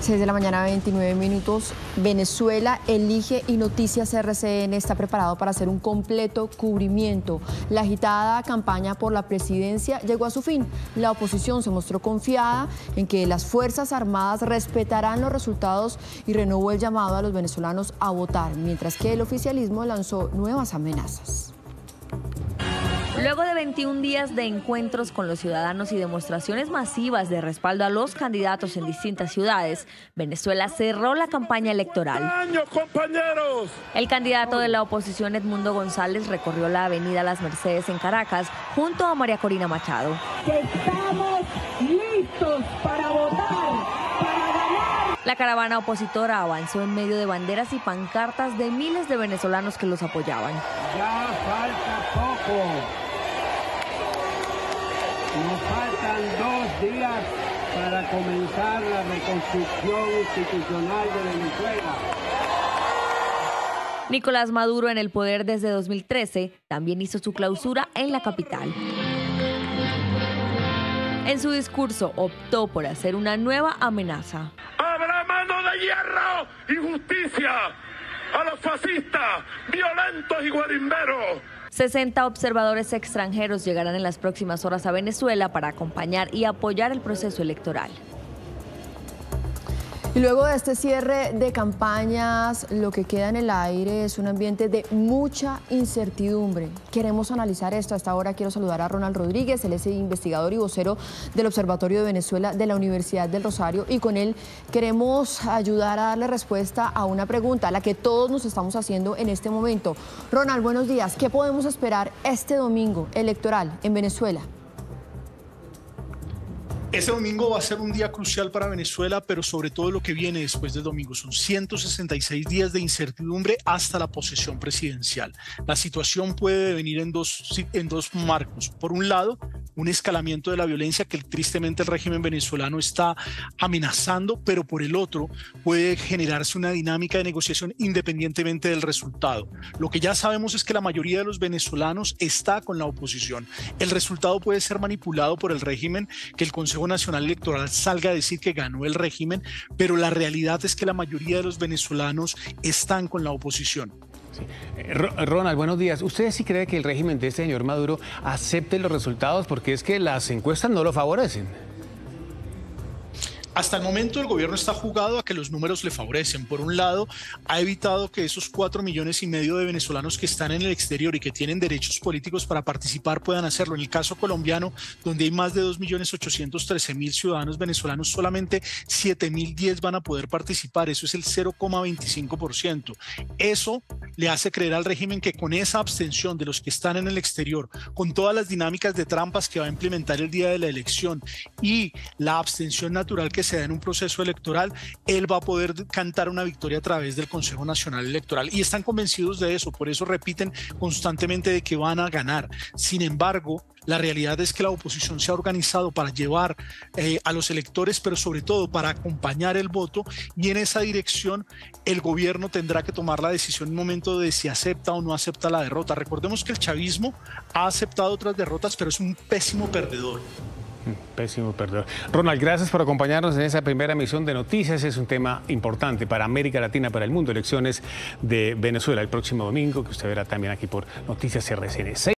6 de la mañana, 29 minutos. Venezuela elige y Noticias RCN está preparado para hacer un completo cubrimiento. La agitada campaña por la presidencia llegó a su fin. La oposición se mostró confiada en que las Fuerzas Armadas respetarán los resultados y renovó el llamado a los venezolanos a votar, mientras que el oficialismo lanzó nuevas amenazas. Luego de 21 días de encuentros con los ciudadanos y demostraciones masivas de respaldo a los candidatos en distintas ciudades, Venezuela cerró la campaña electoral. ¡Años, compañeros! El candidato de la oposición, Edmundo González, recorrió la avenida Las Mercedes en Caracas junto a María Corina Machado. Estamos listos para votar, para ganar. La caravana opositora avanzó en medio de banderas y pancartas de miles de venezolanos que los apoyaban. Ya falta poco. Nos faltan 2 días para comenzar la reconstrucción institucional de Venezuela. Nicolás Maduro, en el poder desde 2013, también hizo su clausura en la capital. En su discurso optó por hacer una nueva amenaza. ¡Habrá mano de hierro y justicia a los fascistas, violentos y guarimberos! 60 observadores extranjeros llegarán en las próximas horas a Venezuela para acompañar y apoyar el proceso electoral. Y luego de este cierre de campañas, lo que queda en el aire es un ambiente de mucha incertidumbre. Queremos analizar esto. Hasta ahora quiero saludar a Ronald Rodríguez, él es investigador y vocero del Observatorio de Venezuela de la Universidad del Rosario, y con él queremos ayudar a darle respuesta a una pregunta, a la que todos nos estamos haciendo en este momento. Ronald, buenos días. ¿Qué podemos esperar este domingo electoral en Venezuela? Este domingo va a ser un día crucial para Venezuela, pero sobre todo lo que viene después del domingo. Son 166 días de incertidumbre hasta la posesión presidencial. La situación puede venir en dos marcos. Por un lado, un escalamiento de la violencia que tristemente el régimen venezolano está amenazando, pero por el otro puede generarse una dinámica de negociación independientemente del resultado. Lo que ya sabemos es que la mayoría de los venezolanos está con la oposición. El resultado puede ser manipulado por el régimen, que el Consejo Nacional Electoral salga a decir que ganó el régimen, pero la realidad es que la mayoría de los venezolanos están con la oposición. Sí. Ronald, buenos días. ¿Usted sí cree que el régimen de este señor Maduro acepte los resultados? Porque es que las encuestas no lo favorecen. Hasta el momento el gobierno está jugado a que los números le favorecen. Por un lado, ha evitado que esos 4,5 millones de venezolanos que están en el exterior y que tienen derechos políticos para participar puedan hacerlo. En el caso colombiano, donde hay más de 2.813.000 ciudadanos venezolanos, solamente 7.010 van a poder participar. Eso es el 0,25%. Eso le hace creer al régimen que con esa abstención de los que están en el exterior, con todas las dinámicas de trampas que va a implementar el día de la elección y la abstención natural que se da en un proceso electoral, él va a poder cantar una victoria a través del Consejo Nacional Electoral, y están convencidos de eso, por eso repiten constantemente de que van a ganar. Sin embargo, la realidad es que la oposición se ha organizado para llevar a los electores, pero sobre todo para acompañar el voto, y en esa dirección el gobierno tendrá que tomar la decisión en un momento de si acepta o no acepta la derrota. Recordemos que el chavismo ha aceptado otras derrotas, pero es un pésimo perdedor. Pésimo perdedor. Ronald, gracias por acompañarnos en esa primera emisión de Noticias. Es un tema importante para América Latina, para el mundo. Elecciones de Venezuela el próximo domingo, que usted verá también aquí por Noticias RCN.